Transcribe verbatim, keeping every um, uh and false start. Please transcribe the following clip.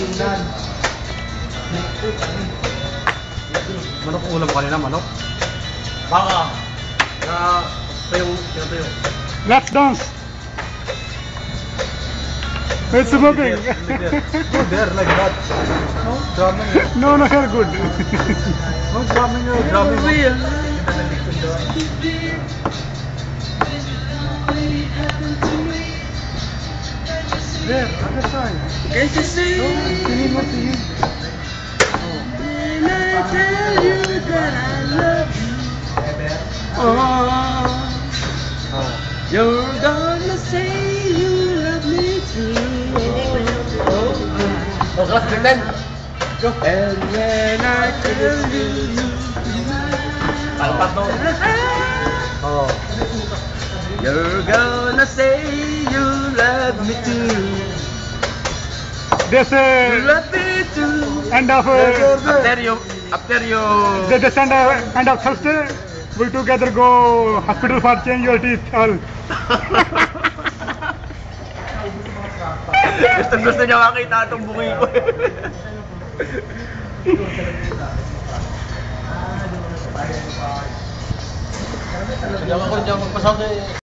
Manok ulam ko kanina, manok? Baka. Na tayo, tayo. Let's dance. It's smoking. Go there like that. No, drumming. No, no, you're good. No, drumming, you're drumming. There, other side. Can't you see? No, singing what singing. When I tell you that I love you, oh, Oh. you're gonna say you love me too. Oh, oh, oh. Go. And when I tell you, Oh. you're gonna say you love me too. This You uh, love me too. end of uh, After you, after you. the this end of, end of Thursday, we together go hospital for change your teeth all. gusto gusto niya makita itong bungi ko. Kaya ako dyan magpasabi.